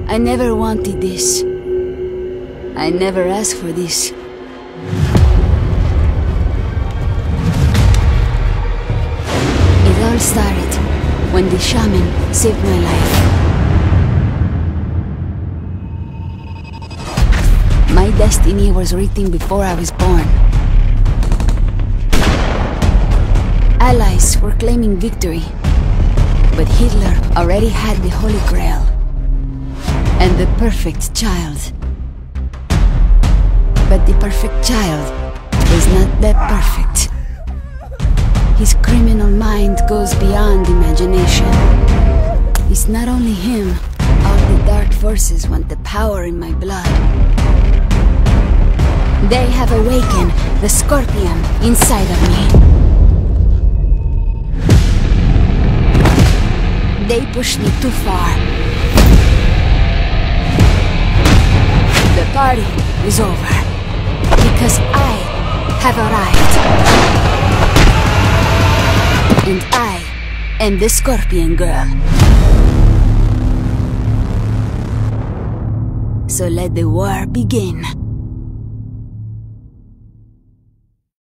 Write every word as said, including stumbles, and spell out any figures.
I never wanted this. I never asked for this. It all started when the shaman saved my life. My destiny was written before I was born. Allies were claiming victory, but Hitler already had the Holy Grail and the perfect child. But the perfect child is not that perfect. His criminal mind goes beyond imagination. It's not only him. All the dark forces want the power in my blood. They have awakened the scorpion inside of me. They pushed me too far. The party is over, because I have arrived. And I am the Scorpion Girl. So let the war begin.